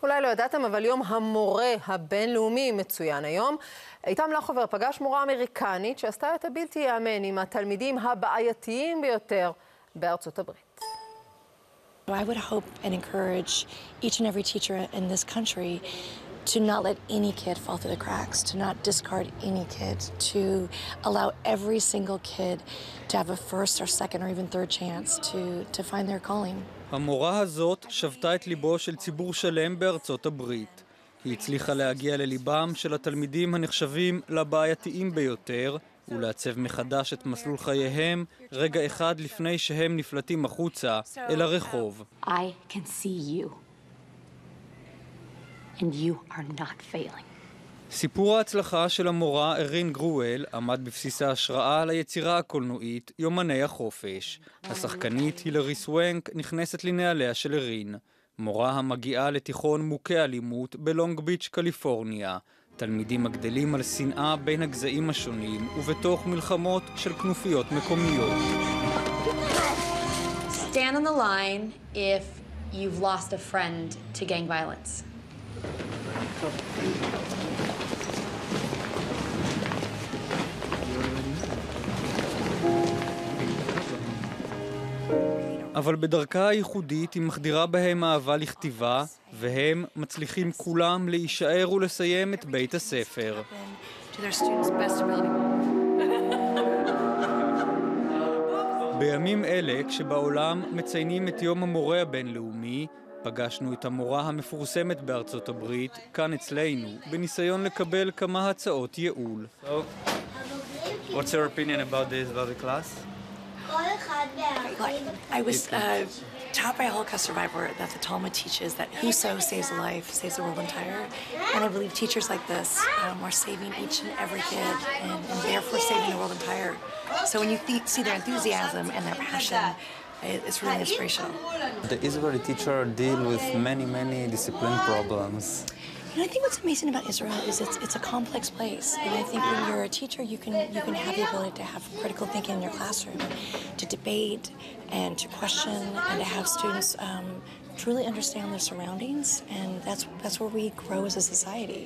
אולי לא ידעתם, אבל יום המורה הבינלאומי מצוין היום. איתם לחובר פגש מורה אמריקנית שעשתה את הבלתי יאמן עם התלמידים הבעייתיים ביותר בארצות הברית. I would hope and encourage each and every teacher in this country to not let any kid fall through the cracks, to not discard any kid, to allow every single kid to have a first or second or even third chance to find their calling. המורה הזאת שבתה את ליבו של ציבור שלם בארצות הברית. היא הצליחה להגיע לליבם של התלמידים הנחשבים לבעייתיים ביותר, ולעצב מחדש את מסלול חייהם רגע אחד לפני שהם נפלטים החוצה אל הרחוב. I can see you. And you are not failing. סיפור ההצלחה של המורה אירין גרואל עמד בבסיס ההשראה ליצירה הקולנועית יומני החופש. השחקנית הילרי סוונק נכנסת לנעליה של אירין, מורה המגיעה לתיכון מוכה אלימות בלונג ביץ', קליפורניה. תלמידים הגדלים על שנאה בין הגזעים השונים ובתוך מלחמות של כנופיות מקומיות. Stand on the line if you've lost a friend to gang violence. אבל בדרכה הייחודית היא מחדירה בהם אהבה לכתיבה, והם מצליחים כולם להישאר ולסיים את בית הספר. בימים אלה, כשבעולם מציינים את יום המורה הבינלאומי, פגשנו את המורה המפורסמת בארצות הברית, כאן אצלנו, בניסיון לקבל כמה הצעות ייעול. What's your opinion about the class? I was taught by a Holocaust survivor that the Talmud teaches that whoso saves a life saves the world entire. And I believe teachers like this are saving each and every kid and therefore saving the world entire. So when you see their enthusiasm and their passion, it's really inspirational. The Israeli teacher deal with many discipline problems. You know, I think what's amazing about Israel is it's a complex place. And I think when you're a teacher, you can have the ability to have critical thinking in your classroom, to debate and to question and to have students truly understand their surroundings. And that's where we grow as a society.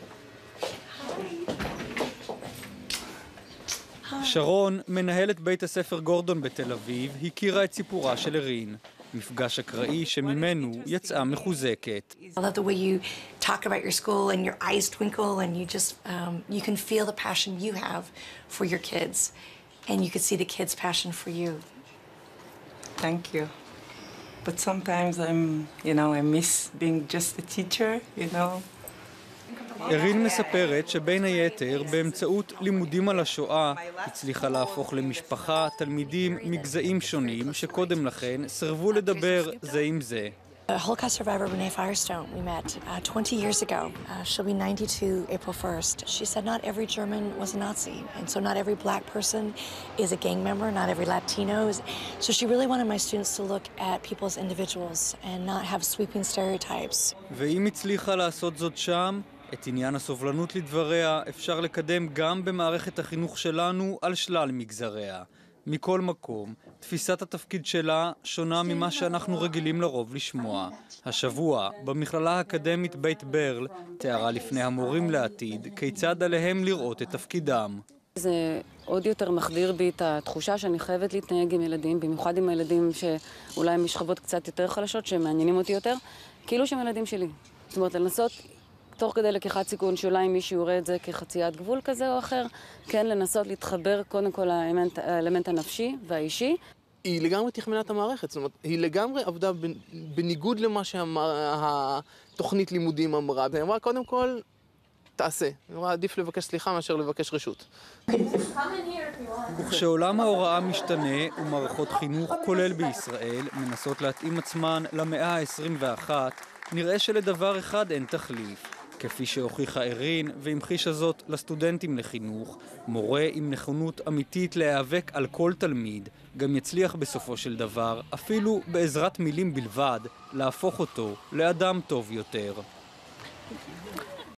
שרון, מנהלת בית הספר גורדון בתל אביב, הכירה את סיפורה של אירין. מפגש אקראי שממנו יצאה מחוזקת. I love the way you talk about your school and your eyes twinkle and you can feel the passion you have for your kids and you can see the kids' passion for you. Thank you. But sometimes I miss being just a teacher, you know. אירין מספרת שבין היתר באמצעות לימודים על השואה הצליחה להפוך למשפחה תלמידים מגזעים שונים שקודם לכן סרבו לדבר זה עם זה. A Holocaust survivor, Renee Firestone, we met 20 years ago. She'll be 92 April 1st. She said not every German was a Nazi, and so not every black person is a gang member, not every Latino is. So she really wanted my students to look at people as individuals and not have sweeping stereotypes. ואם הצליחה לעשות זאת שם, את עניין הסובלנות לדבריה אפשר לקדם גם במערכת החינוך שלנו על שלל מגזריה. מכל מקום, תפיסת התפקיד שלה שונה ממה שאנחנו רגילים לרוב לשמוע. השבוע, במכללה האקדמית בית ברל, תיארה לפני המורים לעתיד כיצד עליהם לראות את תפקידם. זה עוד יותר מחדיר בי את התחושה שאני חייבת להתנהג עם ילדים, במיוחד עם הילדים שאולי הם משכבות קצת יותר חלשות, שמעניינים אותי יותר, כאילו שהם ילדים שלי. זאת אומרת, לנסות תוך כדי לקיחת סיכון שאולי מישהו יראה את זה כחציית גבול כזה או אחר, כן לנסות להתחבר קודם כל לאלמנט הנפשי והאישי. היא לגמרי תכמנה את המערכת, זאת אומרת, היא לגמרי עבדה בניגוד למה שהתוכנית לימודים אמרה, והיא אמרה קודם כל, תעשה. היא אמרה עדיף לבקש סליחה מאשר לבקש רשות. כשעולם ההוראה משתנה ומערכות חינוך כולל בישראל מנסות להתאים עצמן למאה ה-21, נראה שלדבר אחד אין תחליף. כפי שהוכיחה אירין והמחישה זאת לסטודנטים לחינוך, מורה עם נכונות אמיתית להיאבק על כל תלמיד, גם יצליח בסופו של דבר, אפילו בעזרת מילים בלבד, להפוך אותו לאדם טוב יותר.